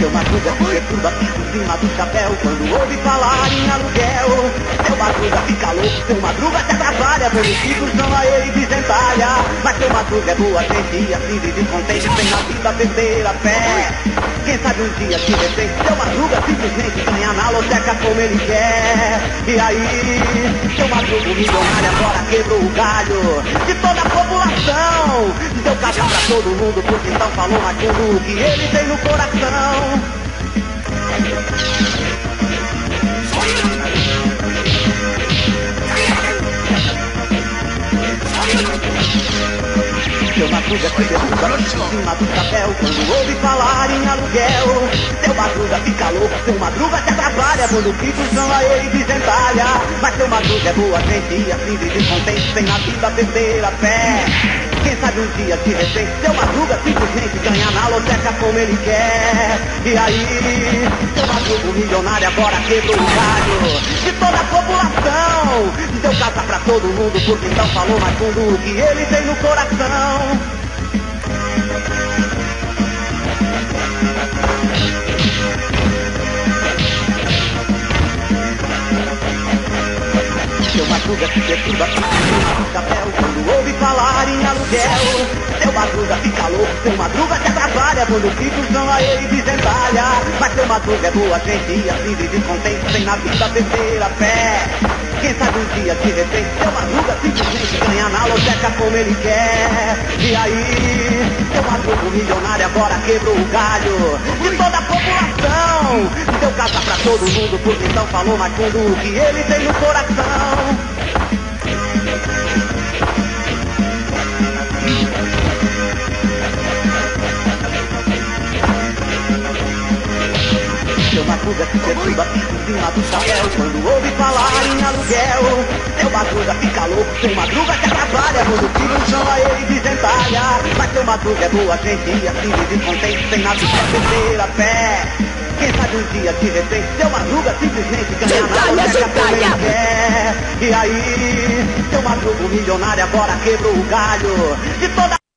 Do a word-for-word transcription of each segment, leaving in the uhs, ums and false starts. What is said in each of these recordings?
Seu madruga se perturba, fica em cima do chapéu quando ouve falar em aluguel. Seu madruga fica louco, seu madruga se atrapalha quando os filhos não a ele desentalha. Mas seu madruga é boa gente e assim vive contente, sem na vida perder a fé. Quem sabe um dia de repente seu madruga simplesmente ganha na loteca como ele quer. E aí, seu madruga milionário agora quebrou o galho de toda a população. Deu caixa pra todo mundo porque então falou mais tudo que ele tem no coração. Seu madruga se derruba em cima do chapéu quando ouve falar em aluguel. Seu madruga fica louco, seu madruga se atrapalha quando filhos não a ele desentalha. Mas seu madruga é boa gente e assim vive contente, sem na vida perder a fé. Quem sabe um dia de repente seu madruga simplesmente ganha na loteca como ele quer. E aí, seu madruga milionário agora quebrou o galho de toda a população. Deu casa pra todo mundo porque então falou mais fundo o que ele tem no coração. Seu madruga se perturba, fica em cima do chapéu quando ouve falar em aluguel. Seu madruga fica louco, seu madruga se atrapalha quando filhos não a ele desentalha. Mas seu madruga é boa gente e assim vive contente, sem na vida perder a fé. Quem sabe um dia de repente seu madruga simplesmente ganha na loteca como ele quer. E aí, seu madruga milionário agora quebrou o galho de toda a população. Deu casa pra todo mundo porque então falou mais fundo o que ele tem no coração. Seu madruga se perturba, fica em cima do chapéu quando ouve falar em aluguel. Seu madruga fica louco, seu madruga se atrapalha quando filhos não a ele desentalha. Mas seu madruga é boa gente e assim vive contente, sem na vida perder a fé. Quem sabe um dia de repente seu madruga simplesmente ganha na loteca como ele quer. E aí, seu madruga milionário agora quebrou o galho de toda a...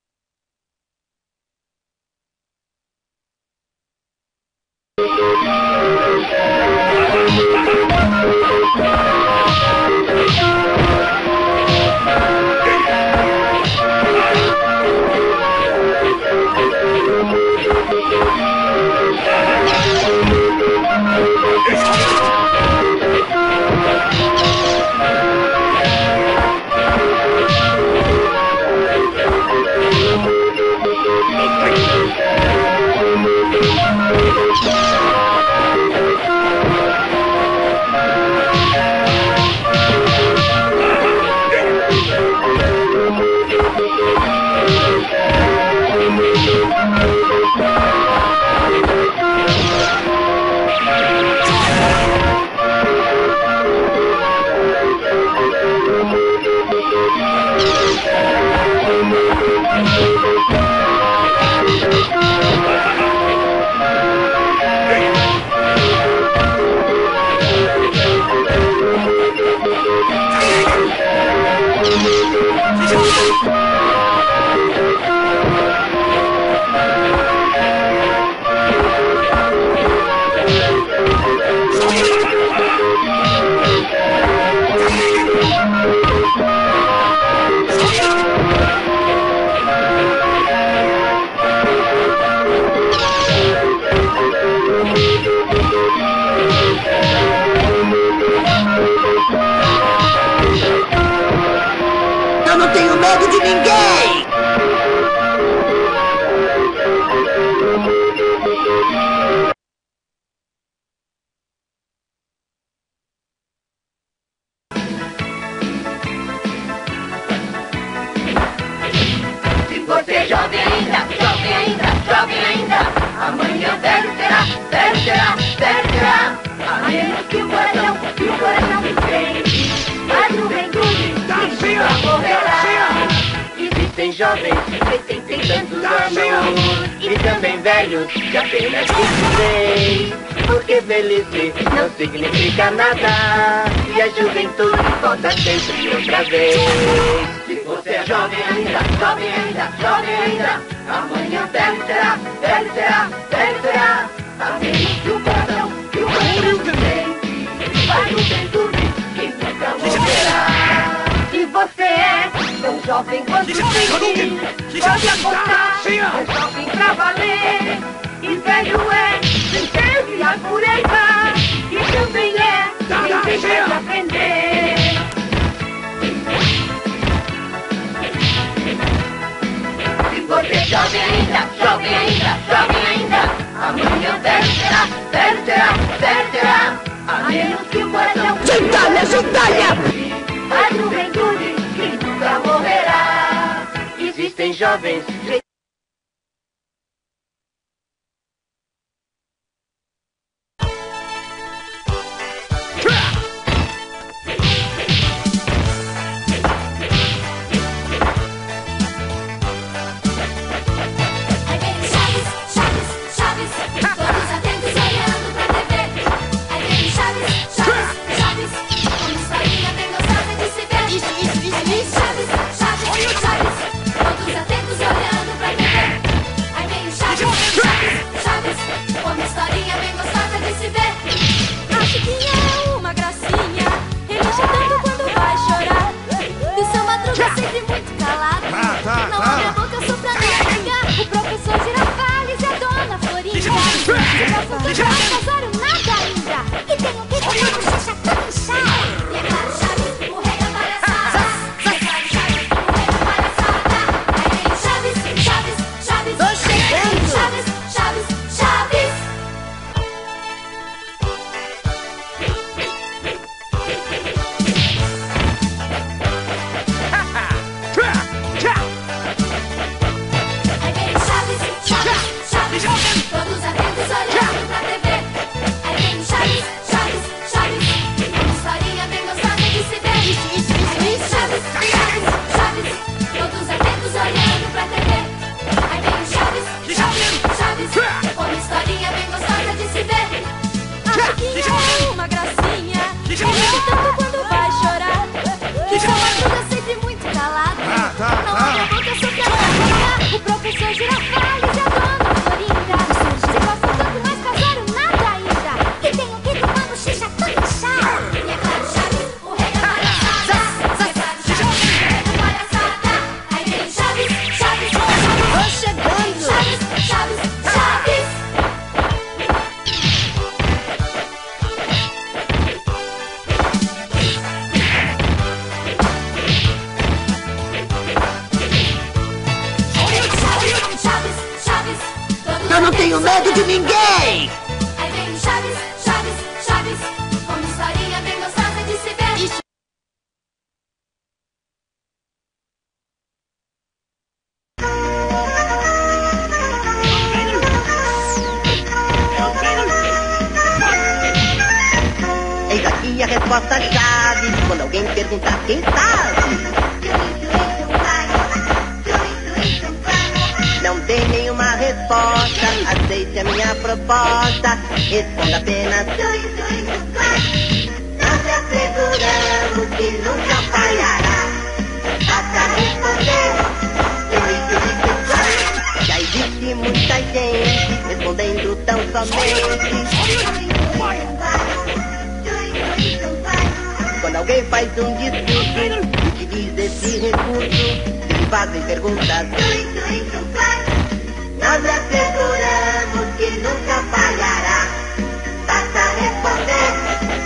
Eu não tenho medo de ninguém! Se você é jovem ainda, jovem ainda, jovem ainda, amanhã velho será, velho será, velho será. A menos que o coração, que o coração me prende, a juventude nunca morrerá. Existem jovens de setenta e tantos anos e também velhos de apenas vinte e seis. Porque velhice não significa nada e a juventude volta sempre outra vez. Se você é jovem ainda, jovem ainda, jovem ainda, amanhã velho será, velho será, velho será. jovem quando tem, pode apostar, é jovem pra valer. E velho é quem teve a pureza, e também é quem tem que aprender. Se você é jovem ainda, jovem ainda, jovem ainda, amanhã velho será, velho será, velho será. A menos que o coração... Gentalha, gentalha! A juventude que nunca morrerá. Existem jovens... Eu não tenho medo de ninguém! Aí vem Chaves, Chaves, Chaves, uma historinha bem gostosa de se ver. Isso. Eis aqui a resposta chave, quando alguém perguntar quem sabe. Não tem nenhuma resposta, aceite a minha proposta, responda apenas. Nós te asseguramos que nunca falhará, basta responder. Já existe muita gente respondendo tão somente. Quando alguém faz um discurso, utiliza esse recurso, se lhe fazem perguntas. Nós asseguramos que nunca falhará, basta responder.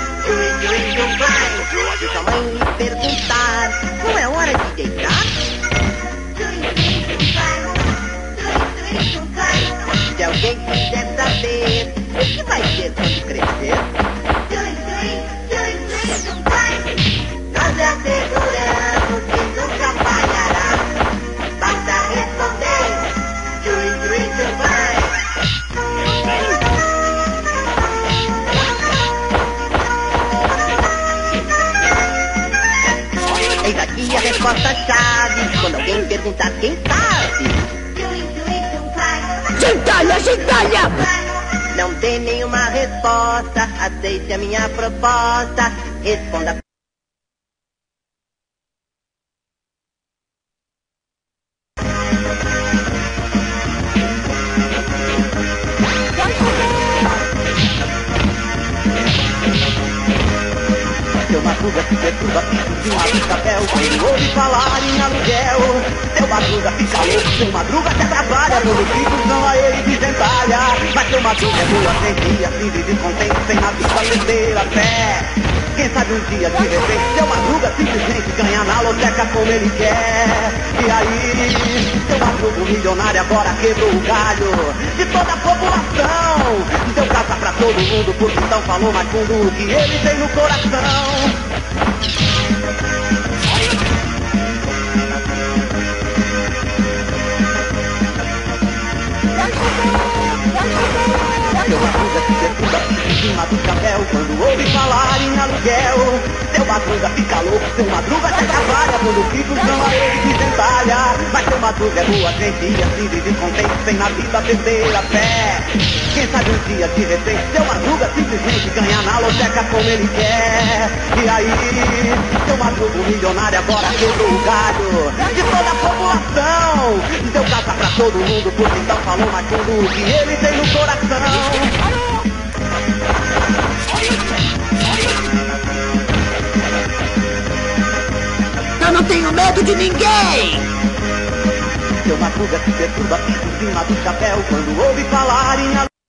Se sua mãe lhe perguntar, não é hora de deitar? Se alguém quiser saber o que vai ser quando crescer, nós asseguramos que nunca falhará, basta responder. Eis aqui a resposta chave, quando alguém perguntar quem sabe. Gentalha, gentalha! Não tem nenhuma resposta, aceite a minha proposta, responda. madruga se perturba, fica em cima do chapéu quando ouve falar em aluguel. Seu madruga fica louco, seu madruga se atrapalha, quando ficos não a ele desentalha. Mas seu madruga é boa, sem dia, assim vive contente, sem na vida perder a fé. Quem sabe um dia, de repente, seu madruga simplesmente ganha na loteca como ele quer. E aí, seu madruga, um milionário, agora quebrou o galho de toda a população. Deu casa pra todo mundo, porque então falou mais fundo o que ele tem no coração. Seu madruga se perturba, fica em cima do chapéu quando ouve falar em aluguel. Seu madruga fica louco, seu madruga se atrapalha, quando ficos não a ele desentalha. Mas seu madruga é boa gente e assim vive contente, sem na vida perder a fé. Quem sabe um dia, de repente, seu madruga simplesmente ganha na loteca como ele quer. E aí, seu madruga, um milionário, agora quebrou o galho de toda a população. Deu casa pra todo mundo, porque então falou mais fundo o que ele tem no coração. Eu não tenho medo de ninguém! Seu madruga se perturba, fica em cima do chapéu quando ouve falar em aluguel.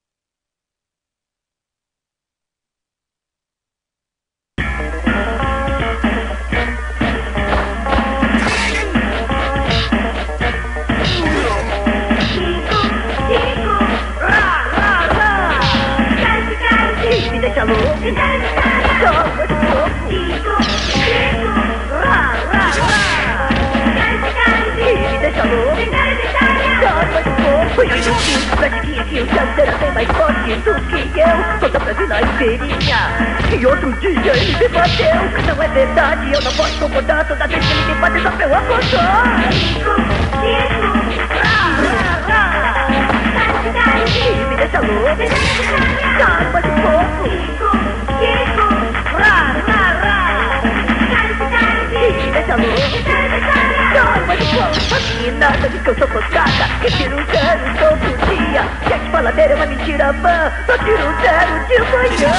E outro dia ele me bateu. Não é verdade, eu não posso concordar. Toda vez que ele me bate só pra eu acordar. Quico, Quico, rá, rá, rá. Me deixa louco. Cara, mais um pouco. Quico, Quico, rá, rá, rá. Me deixa louco. Cara, mais um pouco. Aqui nada de que eu sou postada. Que tiro um zero todo dia. Gente faladeira é uma mentira vã. Só tiro um zero de manhã.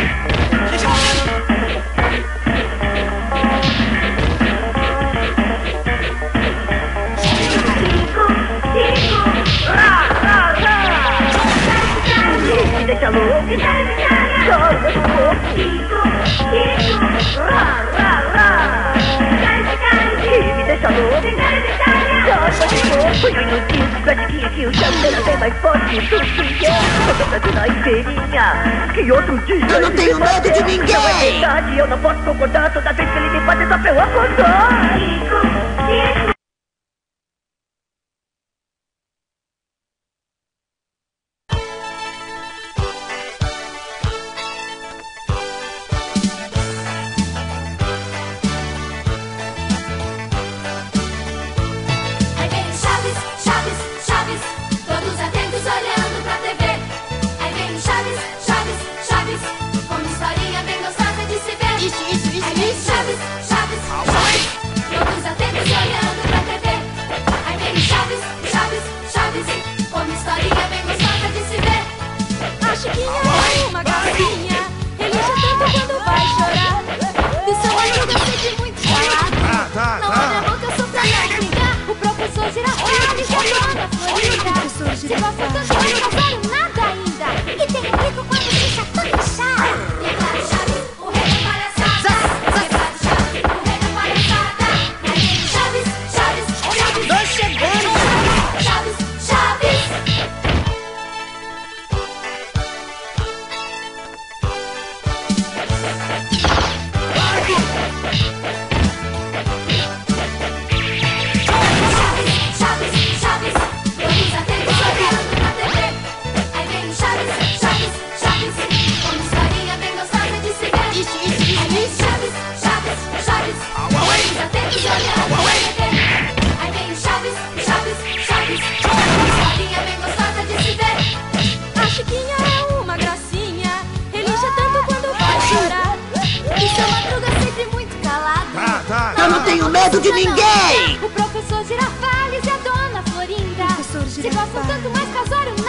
Me deixa louco. Chora mais um pouco. Quico, Quico, rá, rá, rá. Me deixa louco. Chora mais um pouco. Põe no disco, pratiquinha que o chanteiro é bem mais forte do que eu. Toda pra na inteirinha. Que outro dia eu não tenho medo de ninguém. Não é verdade, eu não posso concordar. Toda vez que ele me bate só pra eu acordar. Quico, Quico. De ninguém! O professor Girafales e a dona Florinda se gostam tanto, mas casaram